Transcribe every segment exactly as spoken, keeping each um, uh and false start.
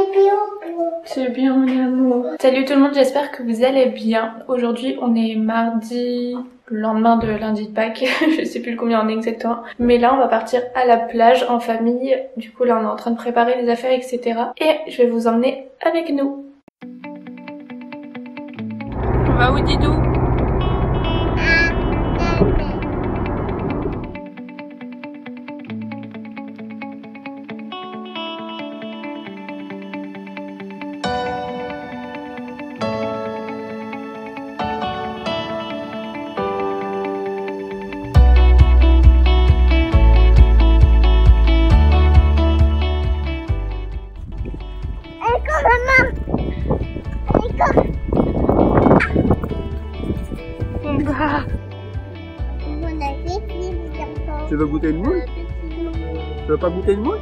C'est bien mon amour. Salut tout le monde, j'espère que vous allez bien. Aujourd'hui on est mardi, le lendemain de lundi de Pâques, je sais plus combien on est exactement. Mais là on va partir à la plage en famille. Du coup là on est en train de préparer les affaires, et cetera. Et je vais vous emmener avec nous. On va où, Didou? Tu veux goûter une moule? Tu veux pas goûter une moule?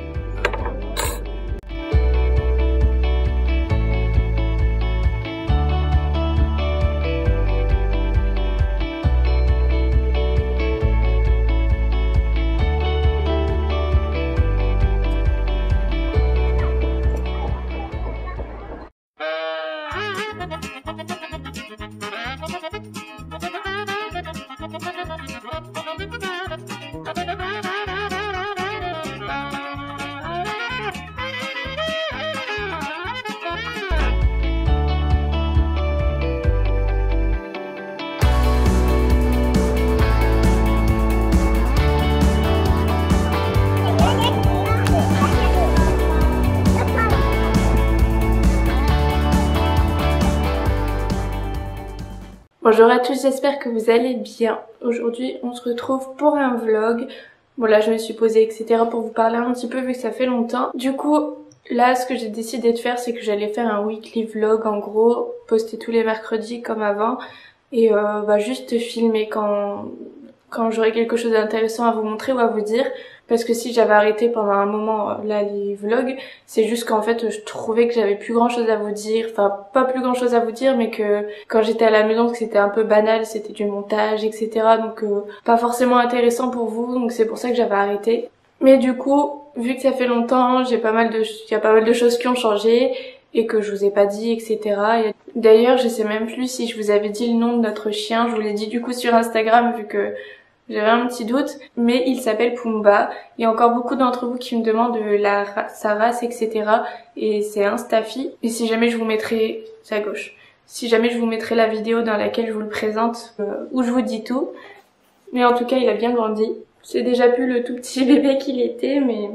Bonjour à tous, j'espère que vous allez bien. Aujourd'hui on se retrouve pour un vlog. Bon là je me suis posée et cetera pour vous parler un petit peu vu que ça fait longtemps. Du coup là ce que j'ai décidé de faire c'est que j'allais faire un weekly vlog en gros, poster tous les mercredis comme avant et euh, bah, juste filmer quand, quand j'aurai quelque chose d'intéressant à vous montrer ou à vous dire. Parce que si j'avais arrêté pendant un moment là les vlogs, c'est juste qu'en fait je trouvais que j'avais plus grand chose à vous dire, enfin pas plus grand chose à vous dire mais que quand j'étais à la maison que c'était un peu banal, c'était du montage et cetera. Donc euh, pas forcément intéressant pour vous, donc c'est pour ça que j'avais arrêté. Mais du coup, vu que ça fait longtemps, j'ai pas mal de, il y a pas mal de choses qui ont changé et que je vous ai pas dit et cetera. Et d'ailleurs je sais même plus si je vous avais dit le nom de notre chien, je vous l'ai dit du coup sur Instagram vu que j'avais un petit doute, mais il s'appelle Pumba. Il y a encore beaucoup d'entre vous qui me demandent la ra sa race, et cetera. Et c'est un staffy. Et si jamais je vous mettrai, c'est à gauche, si jamais je vous mettrai la vidéo dans laquelle je vous le présente, euh, où je vous dis tout. Mais en tout cas, il a bien grandi. C'est déjà plus le tout petit bébé qu'il était, mais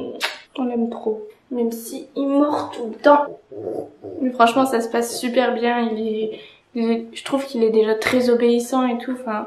on l'aime trop. Même si il mord tout le temps. Mais franchement, ça se passe super bien. Il est, il est je trouve qu'il est déjà très obéissant et tout. Enfin,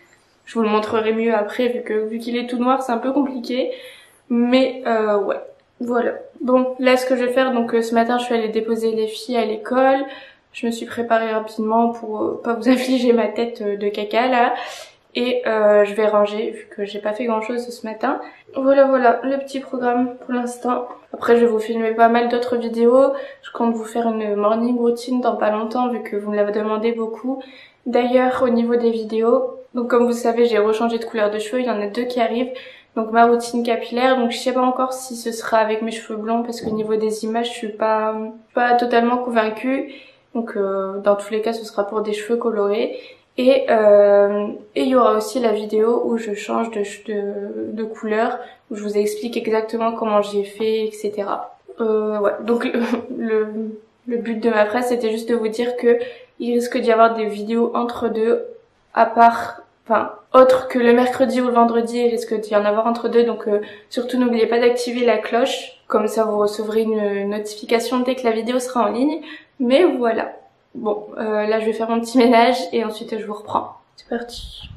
je vous le montrerai mieux après vu que vu qu'il est tout noir c'est un peu compliqué. Mais euh, ouais, voilà. Bon, là ce que je vais faire, donc euh, ce matin je suis allée déposer les filles à l'école. Je me suis préparée rapidement pour euh, pas vous affliger ma tête euh, de caca là. Et euh, je vais ranger vu que j'ai pas fait grand chose ce matin. Voilà voilà le petit programme pour l'instant. Après je vais vous filmer pas mal d'autres vidéos. Je compte vous faire une morning routine dans pas longtemps vu que vous me l'avez demandé beaucoup. D'ailleurs au niveau des vidéos, donc comme vous savez j'ai rechangé de couleur de cheveux, il y en a deux qui arrivent. Donc ma routine capillaire, donc je sais pas encore si ce sera avec mes cheveux blonds parce qu'au niveau des images je suis pas, pas totalement convaincue. Donc euh, dans tous les cas ce sera pour des cheveux colorés. Et euh, et il y aura aussi la vidéo où je change de, de, de couleur, où je vous explique exactement comment j'ai fait, et cetera. Euh, ouais, donc le, le, le but de ma phrase c'était juste de vous dire que il risque d'y avoir des vidéos entre deux, à part, enfin, autre que le mercredi ou le vendredi, il risque d'y en avoir entre deux, donc euh, surtout n'oubliez pas d'activer la cloche, comme ça vous recevrez une notification dès que la vidéo sera en ligne. Mais voilà. Bon, euh, là je vais faire mon petit ménage et ensuite je vous reprends. C'est parti.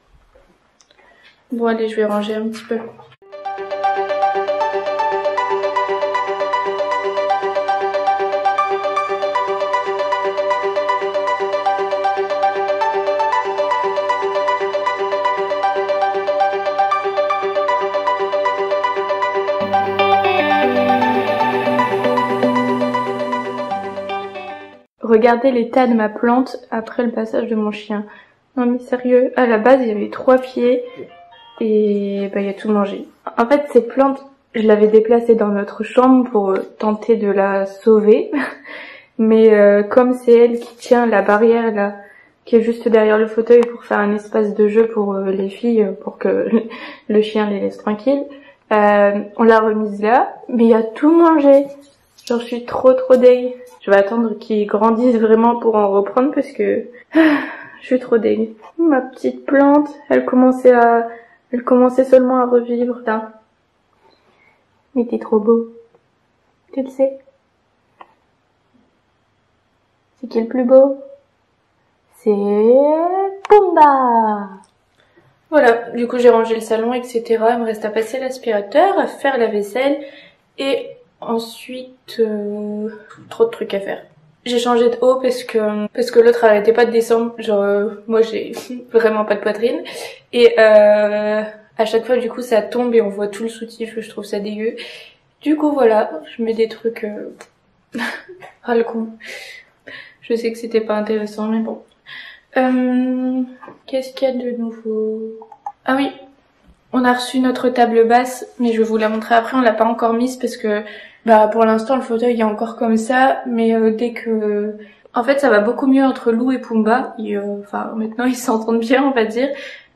Bon allez, je vais ranger un petit peu. Regardez l'état de ma plante après le passage de mon chien. Non mais sérieux, à la base il y avait trois pieds et bah il y a tout mangé. En fait ces plantes, je l'avais déplacée dans notre chambre pour tenter de la sauver. Mais euh, comme c'est elle qui tient la barrière là, qui est juste derrière le fauteuil pour faire un espace de jeu pour euh, les filles, pour que le chien les laisse tranquilles, euh, on l'a remise là, mais il a tout mangé. Genre je suis trop trop deg. Je vais attendre qu'il grandisse vraiment pour en reprendre parce que je suis trop deg. Ma petite plante, elle commençait à, elle commençait seulement à revivre là. Mais t'es trop beau. Tu le sais. C'est qui le plus beau? C'est Pumba. Voilà, du coup j'ai rangé le salon, et cetera. Il me reste à passer l'aspirateur, à faire la vaisselle et ensuite euh, trop de trucs à faire. J'ai changé de haut parce que parce que l'autre arrêtait pas de descendre. Genre euh, moi j'ai vraiment pas de poitrine et euh, à chaque fois du coup ça tombe et on voit tout le soutif. Je trouve ça dégueu. Du coup voilà, je mets des trucs euh... ah le con. Je sais que c'était pas intéressant mais bon. Euh, Qu'est-ce qu'il y a de nouveau? Ah oui, on a reçu notre table basse, mais je vais vous la montrer après. On l'a pas encore mise parce que bah pour l'instant le fauteuil est encore comme ça, mais euh, dès que en fait ça va beaucoup mieux entre Lou et Pumba. Et, euh, enfin maintenant ils s'entendent bien on va dire,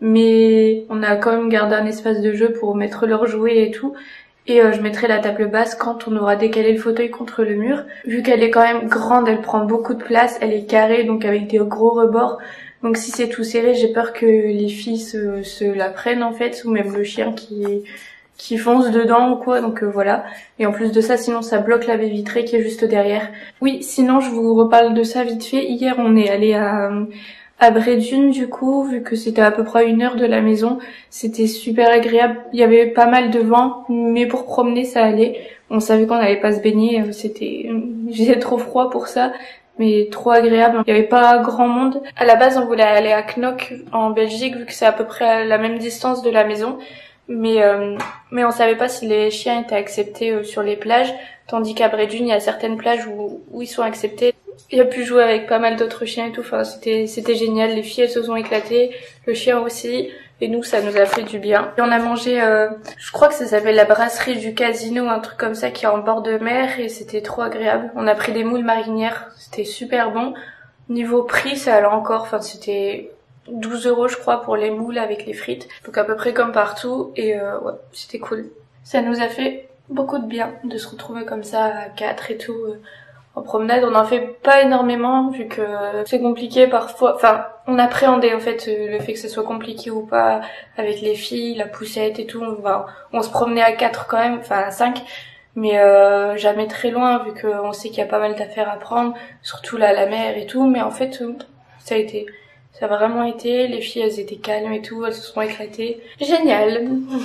mais on a quand même gardé un espace de jeu pour mettre leurs jouets et tout. Et euh, je mettrai la table basse quand on aura décalé le fauteuil contre le mur. Vu qu'elle est quand même grande, elle prend beaucoup de place, elle est carrée donc avec des gros rebords. Donc si c'est tout serré, j'ai peur que les filles se, se la prennent en fait, ou même le chien qui qui fonce dedans ou quoi, donc euh, voilà. Et en plus de ça, sinon ça bloque la baie vitrée qui est juste derrière. Oui, sinon je vous reparle de ça vite fait. Hier on est allé à à Brédune du coup, vu que c'était à peu près une heure de la maison. C'était super agréable, il y avait pas mal de vent, mais pour promener ça allait. On savait qu'on n'allait pas se baigner, c'était j'étais trop froid pour ça. Mais trop agréable. Il n'y avait pas grand monde. À la base, on voulait aller à Knock en Belgique, vu que c'est à peu près à la même distance de la maison. Mais euh, mais on savait pas si les chiens étaient acceptés euh, sur les plages, tandis qu'à Brédune, il y a certaines plages où où ils sont acceptés. Il a pu jouer avec pas mal d'autres chiens et tout. Enfin, c'était c'était génial. Les filles, elles se sont éclatées, le chien aussi. Et nous, ça nous a fait du bien. Et on a mangé, euh, je crois que ça s'appelle la brasserie du casino, un truc comme ça qui est en bord de mer et c'était trop agréable. On a pris des moules marinières, c'était super bon. Niveau prix, ça allait encore, enfin c'était douze euros je crois pour les moules avec les frites. Donc à peu près comme partout et euh, ouais, c'était cool. Ça nous a fait beaucoup de bien de se retrouver comme ça à quatre et tout. Euh, En promenade, on en fait pas énormément vu que c'est compliqué parfois. Enfin, on appréhendait en fait le fait que ce soit compliqué ou pas avec les filles, la poussette et tout. On, va, on se promenait à quatre quand même, enfin à cinq, mais euh, jamais très loin vu qu'on sait qu'il y a pas mal d'affaires à prendre, surtout là la mer et tout. Mais en fait, ça a été, ça a vraiment été. Les filles, elles étaient calmes et tout, elles se sont éclatées. Génial.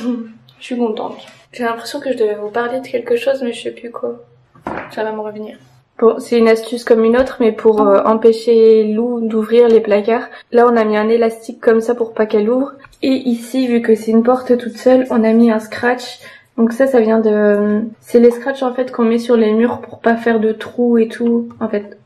Je suis contente. J'ai l'impression que je devais vous parler de quelque chose, mais je sais plus quoi. Ça va me revenir. Bon, c'est une astuce comme une autre, mais pour euh, empêcher Lou d'ouvrir les placards. Là, on a mis un élastique comme ça pour pas qu'elle ouvre. Et ici, vu que c'est une porte toute seule, on a mis un scratch. Donc ça, ça vient de... C'est les scratchs en fait qu'on met sur les murs pour pas faire de trous et tout. En fait,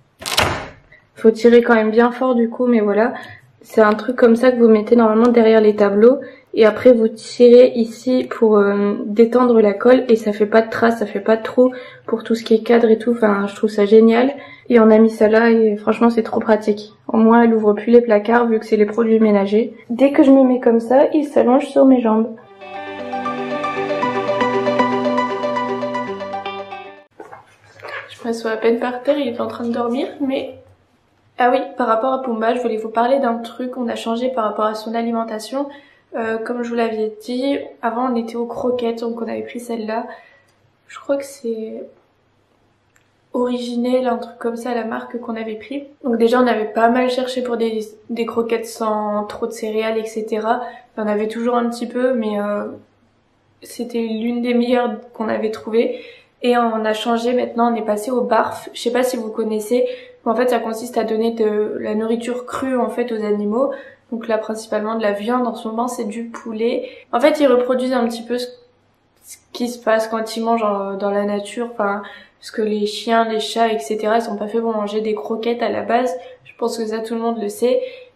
faut tirer quand même bien fort du coup, mais voilà. C'est un truc comme ça que vous mettez normalement derrière les tableaux. Et après vous tirez ici pour euh, détendre la colle et ça fait pas de traces, ça fait pas de trous pour tout ce qui est cadre et tout. Enfin, je trouve ça génial. Et on a mis ça là et franchement c'est trop pratique. Au moins elle ouvre plus les placards vu que c'est les produits ménagers. Dès que je me mets comme ça, il s'allonge sur mes jambes. Je m'assois à peine par terre, il est en train de dormir, mais... Ah oui, par rapport à Pumba, je voulais vous parler d'un truc qu'on a changé par rapport à son alimentation. Euh, comme je vous l'avais dit, avant on était aux croquettes, donc on avait pris celle-là. Je crois que c'est Originel, un truc comme ça, la marque qu'on avait pris. Donc déjà on avait pas mal cherché pour des, des croquettes sans trop de céréales, et cetera. Il y en avait toujours un petit peu, mais euh, c'était l'une des meilleures qu'on avait trouvées. Et on a changé, maintenant on est passé au barf. Je sais pas si vous connaissez, mais en fait ça consiste à donner de la nourriture crue en fait aux animaux. Donc là principalement de la viande, en ce moment c'est du poulet. En fait ils reproduisent un petit peu ce, ce qui se passe quand ils mangent en, dans la nature, enfin parce que les chiens, les chats, et cetera ils sont pas faits pour manger des croquettes à la base. Je pense que ça tout le monde le sait.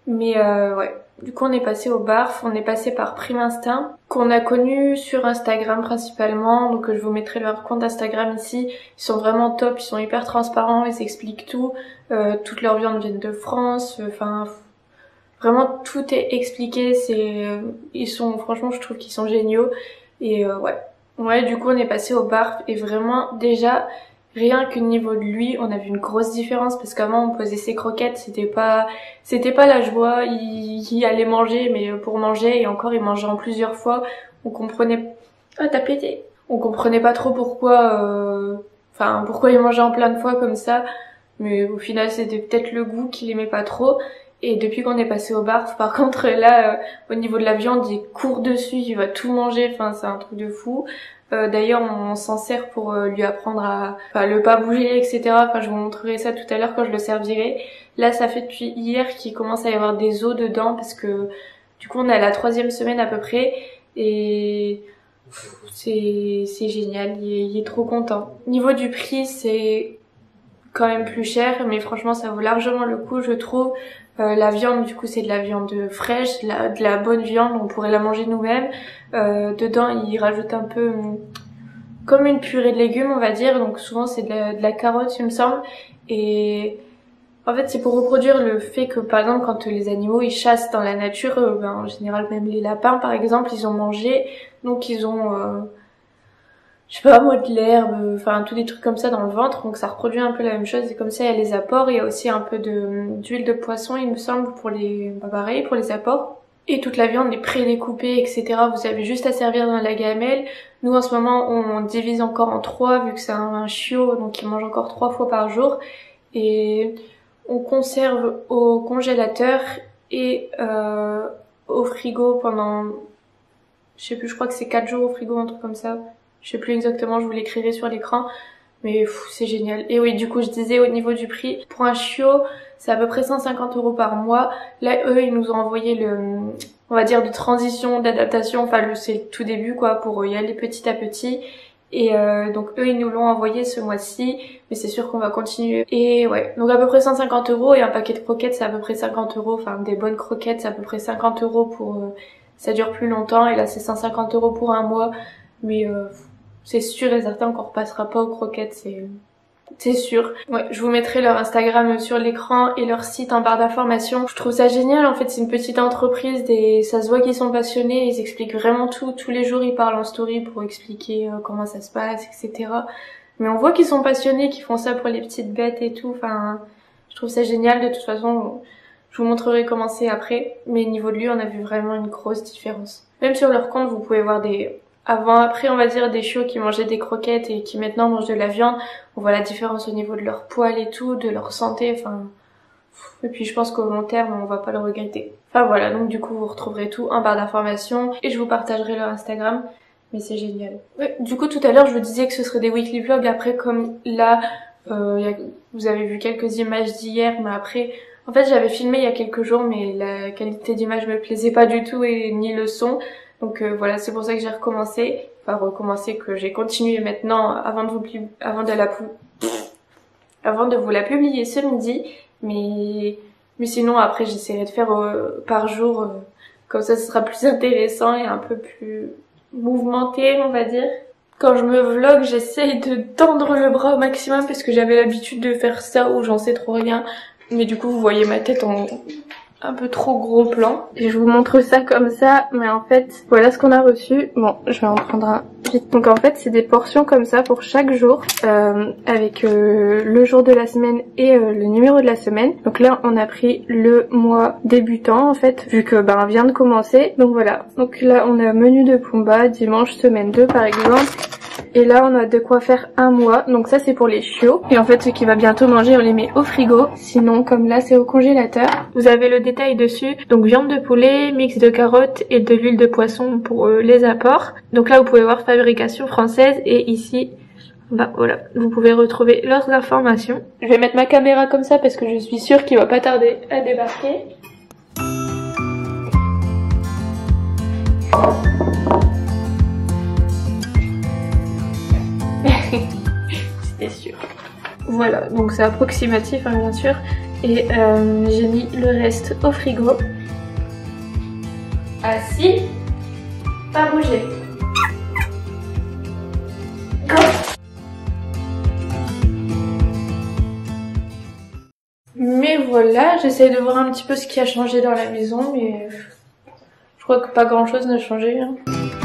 Mais euh, ouais, du coup on est passé au Barf, on est passé par Prime Instinct, qu'on a connu sur Instagram principalement, donc je vous mettrai leur compte Instagram ici. Ils sont vraiment top, ils sont hyper transparents, ils expliquent tout, euh, toutes leurs viandes viennent de France, enfin... Euh, vraiment tout est expliqué, c'est ils sont franchement je trouve qu'ils sont géniaux et euh, ouais. Ouais, du coup on est passé au Barf et vraiment déjà rien qu'au niveau de lui, on a vu une grosse différence parce qu'avant on posait ses croquettes, c'était pas c'était pas la joie, il, il allait manger mais pour manger et encore il mangeait en plusieurs fois. On comprenait ah t'as pété. On comprenait pas trop pourquoi euh... enfin pourquoi il mangeait en plein de fois comme ça, mais au final c'était peut-être le goût qu'il aimait pas trop. Et depuis qu'on est passé au Barf, par contre là, euh, au niveau de la viande, il court dessus, il va tout manger, enfin c'est un truc de fou. Euh, D'ailleurs, on, on s'en sert pour euh, lui apprendre à enfin, le pas bouger, et cetera. Enfin, je vous montrerai ça tout à l'heure quand je le servirai. Là, ça fait depuis hier qu'il commence à y avoir des os dedans parce que du coup, on est à la troisième semaine à peu près et c'est c'est génial, il est, il est trop content. Niveau du prix, c'est quand même plus cher, mais franchement, ça vaut largement le coup, je trouve. Euh, la viande, du coup, c'est de la viande fraîche, de la, de la bonne viande, on pourrait la manger nous-mêmes. Euh, dedans, ils rajoutent un peu hum, comme une purée de légumes, on va dire. Donc souvent, c'est de la, de la carotte, il me semble. Et en fait, c'est pour reproduire le fait que, par exemple, quand les animaux ils chassent dans la nature, euh, ben, en général, même les lapins, par exemple, ils ont mangé, donc ils ont... Euh, je sais pas moi de l'herbe, enfin tous des trucs comme ça dans le ventre, donc ça reproduit un peu la même chose et comme ça il y a les apports, il y a aussi un peu de d'huile de poisson il me semble pour les, bah pareil pour les apports. Et toute la viande est pré-découpée, et cetera. Vous avez juste à servir dans la gamelle. Nous en ce moment on divise encore en trois vu que c'est un, un chiot donc il mange encore trois fois par jour et on conserve au congélateur et euh, au frigo pendant, je sais plus, je crois que c'est quatre jours au frigo, un truc comme ça. Je sais plus exactement, je vous l'écrirai sur l'écran, mais c'est génial. Et oui, du coup, je disais au niveau du prix, pour un chiot, c'est à peu près cent cinquante euros par mois. Là, eux, ils nous ont envoyé le, on va dire, de transition, d'adaptation, enfin, c'est le tout début, quoi, pour y aller petit à petit. Et euh, donc, eux, ils nous l'ont envoyé ce mois-ci, mais c'est sûr qu'on va continuer. Et ouais, donc à peu près cent cinquante euros, et un paquet de croquettes, c'est à peu près cinquante euros, enfin, des bonnes croquettes, c'est à peu près cinquante euros pour... Euh, ça dure plus longtemps, et là, c'est cent cinquante euros pour un mois, mais... Euh, c'est sûr et certain qu'on repassera pas aux croquettes, c'est c'est sûr. Ouais, je vous mettrai leur Instagram sur l'écran et leur site en barre d'informations. Je trouve ça génial, en fait c'est une petite entreprise, des... ça se voit qu'ils sont passionnés, ils expliquent vraiment tout. Tous les jours ils parlent en story pour expliquer euh, comment ça se passe, et cetera. Mais on voit qu'ils sont passionnés, qu'ils font ça pour les petites bêtes et tout, enfin je trouve ça génial. De toute façon, je vous montrerai comment c'est après. Mais niveau de lui, on a vu vraiment une grosse différence. Même sur leur compte, vous pouvez voir des... Avant, après, on va dire des chiots qui mangeaient des croquettes et qui maintenant mangent de la viande. On voit la différence au niveau de leur poil et tout, de leur santé, enfin... Et puis je pense qu'au long terme, on va pas le regretter. Enfin voilà, donc du coup, vous retrouverez tout en barre d'informations et je vous partagerai leur Instagram. Mais c'est génial. Ouais, du coup, tout à l'heure, je vous disais que ce serait des weekly vlogs. Après, comme là, euh, y a... vous avez vu quelques images d'hier, mais après... En fait, j'avais filmé il y a quelques jours, mais la qualité d'image me plaisait pas du tout et ni le son. Donc euh, voilà, c'est pour ça que j'ai recommencé, enfin recommencé, que j'ai continué maintenant avant de vous avant de la avant de vous la publier ce midi, mais mais sinon après j'essaierai de faire euh, par jour, euh, comme ça ce sera plus intéressant et un peu plus mouvementé, on va dire. Quand je me vlog, j'essaye de tendre le bras au maximum parce que j'avais l'habitude de faire ça où j'en sais trop rien, mais du coup vous voyez ma tête en un peu trop gros plan. Et je vous montre ça comme ça, mais en fait, voilà ce qu'on a reçu. Bon, je vais en prendre un vite. Donc en fait, c'est des portions comme ça pour chaque jour, euh, avec euh, le jour de la semaine et euh, le numéro de la semaine. Donc là, on a pris le mois débutant, en fait, vu que ben vient de commencer. Donc voilà. Donc là, on a menu de Pumba, dimanche, semaine deux par exemple. Et là on a de quoi faire un mois, donc ça c'est pour les chiots. Et en fait ce qui va bientôt manger on les met au frigo, sinon comme là c'est au congélateur. Vous avez le détail dessus, donc viande de poulet, mix de carottes et de l'huile de poisson pour euh, les apports. Donc là vous pouvez voir fabrication française et ici, bah voilà, vous pouvez retrouver leurs informations. Je vais mettre ma caméra comme ça parce que je suis sûre qu'il va pas tarder à débarquer. C'était sûr. Voilà, donc c'est approximatif hein, bien sûr. et euh, j'ai mis le reste au frigo. Assis, pas bouger. Go. Mais voilà, j'essaye de voir un petit peu ce qui a changé dans la maison, mais je crois que pas grand chose n'a changé. Hein.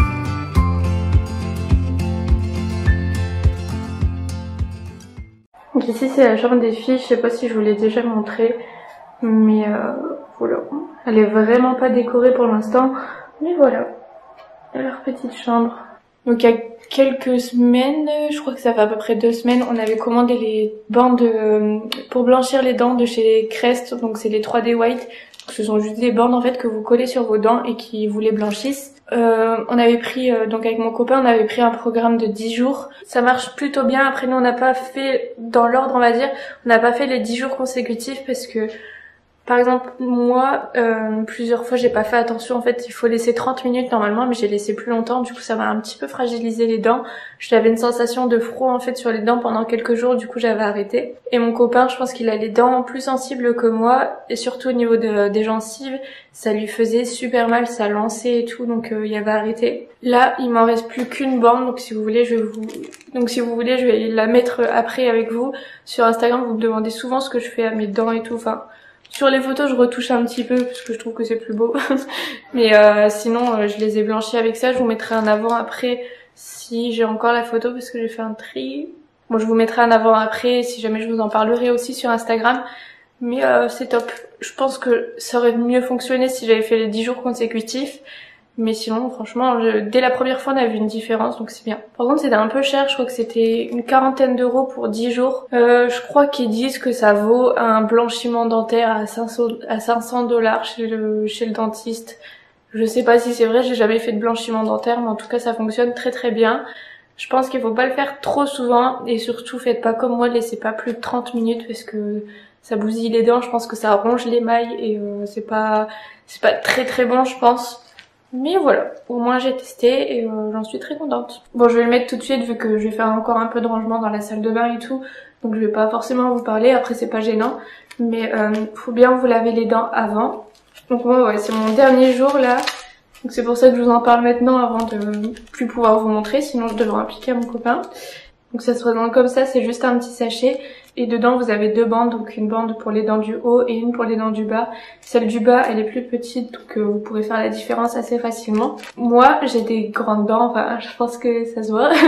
Donc ici c'est la chambre des filles, je sais pas si je vous l'ai déjà montré, mais euh, voilà, elle est vraiment pas décorée pour l'instant, mais voilà, leur petite chambre. Donc il y a quelques semaines, je crois que ça fait à peu près deux semaines, on avait commandé les bandes de, pour blanchir les dents de chez Crest, donc c'est les trois D White. Ce sont juste des bandes en fait que vous collez sur vos dents et qui vous les blanchissent. Euh, on avait pris, euh, donc avec mon copain, on avait pris un programme de dix jours. Ça marche plutôt bien. Après nous on n'a pas fait dans l'ordre on va dire, on n'a pas fait les dix jours consécutifs parce que par exemple moi euh, plusieurs fois j'ai pas fait attention. En fait il faut laisser trente minutes normalement mais j'ai laissé plus longtemps, du coup ça m'a un petit peu fragilisé les dents. J'avais une sensation de froid en fait sur les dents pendant quelques jours, du coup j'avais arrêté. Et mon copain je pense qu'il a les dents plus sensibles que moi et surtout au niveau de, des gencives ça lui faisait super mal, ça lançait et tout, donc euh, il avait arrêté. Là il m'en reste plus qu'une bande, donc si vous voulez je vais vous donc si vous voulez je vais la mettre après avec vous sur Instagram. Vous me demandez souvent ce que je fais à mes dents et tout, enfin sur les photos je retouche un petit peu parce que je trouve que c'est plus beau mais euh, sinon euh, je les ai blanchis avec ça. Je vous mettrai un avant après si j'ai encore la photo parce que j'ai fait un tri. Bon je vous mettrai un avant après si jamais je vous en parlerai aussi sur Instagram, mais euh, c'est top. Je pense que ça aurait mieux fonctionné si j'avais fait les dix jours consécutifs, mais sinon franchement je, dès la première fois on a vu une différence, donc c'est bien. Par contre c'était un peu cher, je crois que c'était une quarantaine d'euros pour dix jours. Euh, je crois qu'ils disent que ça vaut un blanchiment dentaire à cinq cents dollars chez le, chez le dentiste. Je sais pas si c'est vrai, j'ai jamais fait de blanchiment dentaire, mais en tout cas ça fonctionne très très bien. Je pense qu'il faut pas le faire trop souvent et surtout faites pas comme moi, laissez pas plus de trente minutes parce que ça bousille les dents. Je pense que ça ronge l'émail et euh, c'est pas c'est pas très très bon je pense. Mais voilà, au moins j'ai testé et euh, j'en suis très contente. Bon je vais le mettre tout de suite vu que je vais faire encore un peu de rangement dans la salle de bain et tout. Donc je vais pas forcément vous parler, après c'est pas gênant. Mais euh, faut bien vous laver les dents avant. Donc moi ouais, c'est mon dernier jour là. Donc c'est pour ça que je vous en parle maintenant avant de plus pouvoir vous montrer, sinon je devrais impliquer mon copain. Donc ça se présente comme ça, c'est juste un petit sachet. Et dedans vous avez deux bandes, donc une bande pour les dents du haut et une pour les dents du bas. Celle du bas elle est plus petite, donc euh, vous pourrez faire la différence assez facilement. Moi j'ai des grandes dents, enfin je pense que ça se voit.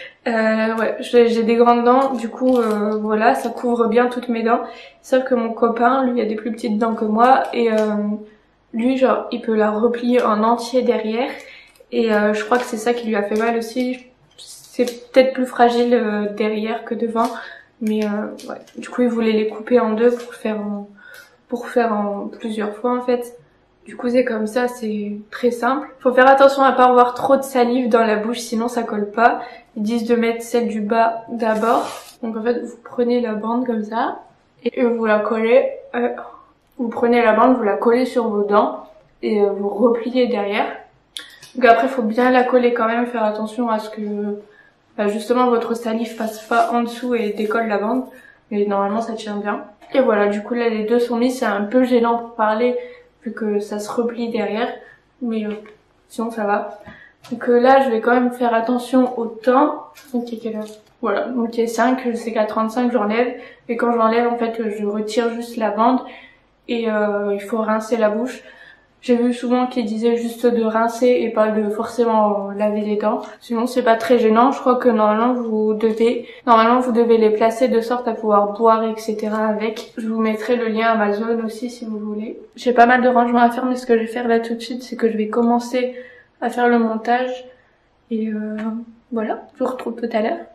euh, ouais, j'ai des grandes dents, du coup euh, voilà, ça couvre bien toutes mes dents. Sauf que mon copain, lui a des plus petites dents que moi et euh, lui genre il peut la replier en entier derrière. Et euh, je crois que c'est ça qui lui a fait mal aussi. C'est peut-être plus fragile euh, derrière que devant. Mais euh, ouais, du coup il voulait les couper en deux pour faire en, pour faire en plusieurs fois en fait. Du coup c'est comme ça, c'est très simple. Faut faire attention à pas avoir trop de salive dans la bouche sinon ça colle pas. Ils disent de mettre celle du bas d'abord. Donc en fait vous prenez la bande comme ça et vous la collez. Euh, vous prenez la bande, vous la collez sur vos dents et euh, vous repliez derrière. Donc après faut bien la coller quand même, faire attention à ce que bah justement votre salive passe pas en dessous et décolle la bande, mais normalement ça tient bien. Et voilà, du coup là les deux sont mis, c'est un peu gênant pour parler vu que ça se replie derrière, mais euh, sinon ça va. Donc euh, là je vais quand même faire attention au temps. Donc il est quelle heure? Voilà, donc il est cinq, je sais qu'à trente-cinq j'enlève, et quand j'enlève en fait je retire juste la bande et euh, il faut rincer la bouche. J'ai vu souvent qu'ils disaient juste de rincer et pas de forcément laver les dents. Sinon c'est pas très gênant. Je crois que normalement vous devez, normalement vous devez les placer de sorte à pouvoir boire et cetera avec. Je vous mettrai le lien Amazon aussi si vous voulez. J'ai pas mal de rangements à faire, mais ce que je vais faire là tout de suite, c'est que je vais commencer à faire le montage. Et euh, voilà, je vous retrouve tout à l'heure.